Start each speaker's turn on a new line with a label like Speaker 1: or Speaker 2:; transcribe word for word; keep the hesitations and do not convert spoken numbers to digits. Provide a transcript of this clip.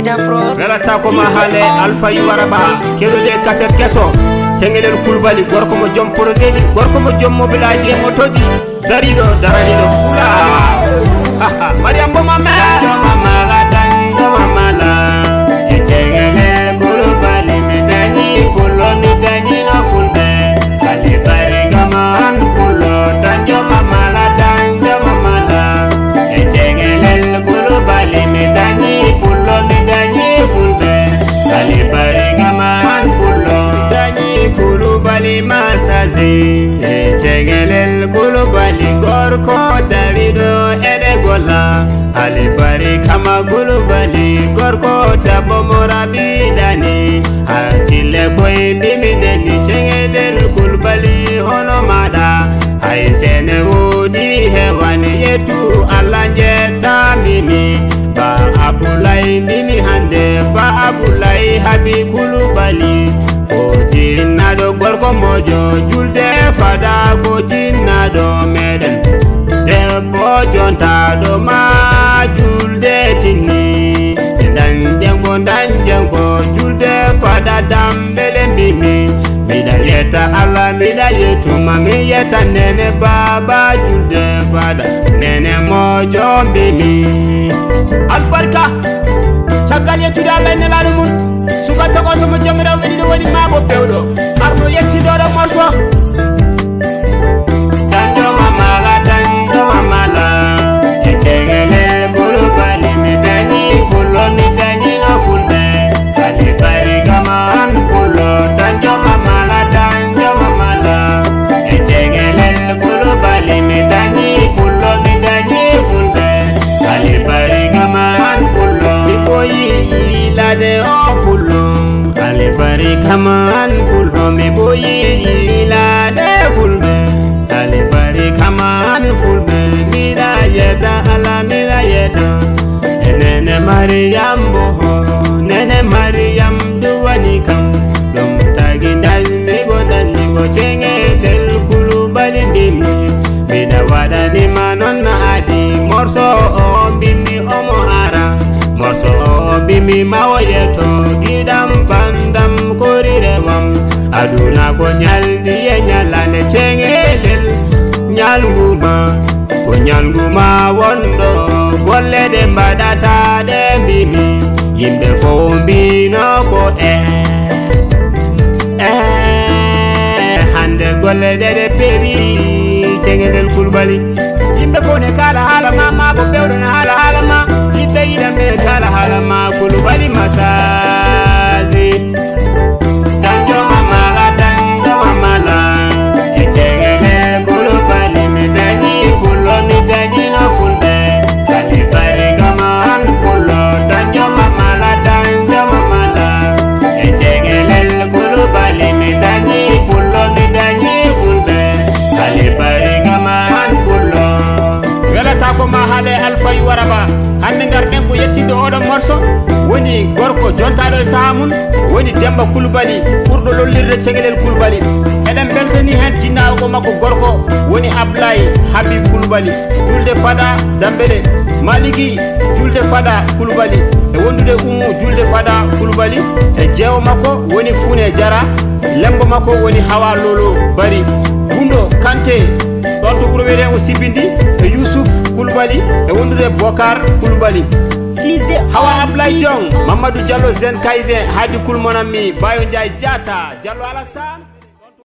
Speaker 1: Vela ta ko ma hale Alpha You Wara ba kedo de cassette keso cengelel kulbali gorko mo jom projet ni gorko mo jom mobilage motoji darido daranido kula haha Mariam bo mama mama la dango mama la e cengelel kulbali me dani kulo me dani no fulbe ale bare gaman kulo danjo mama la dango mama la e cengelel kulbali me dani kulo me dani fulbe ale bare gaman kulo dani kulubali masazi e cengelel kulubali gorko davido ede gola ale bari kama kulubali gorko dabo morabi dani akile koy bimi deni cengelel kulubali hono mada ay sene wodi hewani yetu alanje tamimi ba abulai mimi hande ba abulai habi kulubali Gojina do gorko mojo julde fada gojina do meden debbo jonta do ma julde tini dan jengo dan jengo julde fada dambele mimi mida yeta alla mida yetu mami yeta nene baba julde fada nene mojo mimi albarka tagal yetu dalla ne la mun suka ta ko sama jamira be di wadi ma bo pewdo arno yetti do do morso danjo mama la danjo mama la e cengele bulu bali me dani kulo me dani no fulbe bali bari gaman kulo danjo mama la danjo mama la e cengele bulu bali me dani kulo me dani fulbe bali bari gaman kulo mi boyi la de o kulo ale bari kaman kulo me boyi la de fulbe ale bari kaman fulbe mira yeta ala mira yeta nene Mariam boho nene Mariam duwani kam dum tagi dal me godan ni go cengel kulu bali bimi bida wada ni manon na adi morso o bimi omo ara morso o bimi mawoyeto gidam bandam korirewam aduna ko nyaldi ye nyalane cengelel nyalnguma ko nyalnguma wondo golle de mbadata de bimi yimbe fo mbino ko eh eh hande golle de de bebi cengelel kulbali yimbe fo ne kala hala mama bo bewdo na hala hala ma yimbe yida me kala hala ma kulbali masazi danjo mama la danjo mama la e cengelel kulbali me dani kulo me dani no fulbe kali bare gaman kulo danjo mama la danjo mama la e cengelel kulbali me dani kulo me dani fulbe kali bare gaman kulo wala ta ko ma hale Alpha You Wara ba hande ngarden ko yettinde oɗo morso woni gorko jontaɗo e samun woni Demba Kulubali ɓurɗo lollirde cengelel Kulubali eɗen beltani hen jinnawo ko makko gorko woni Ablaye Habib Kulubali julde fada dambele maligi julde fada Kulubali e wondude ummu julde fada Kulubali e jeewo makko woni Fune Jara lembo makko woni Hawa Lolo Bari Gundo Kante ɗon to wuro wiyeten o Sibindi e Youssouf Kulubali e wondude Bokar Kulubali Hawa Ablaye Jong Mamadou Diallo Zen Kaizen Hadi Kulmonami Bayo Ndiaye Diata Diallo Alassane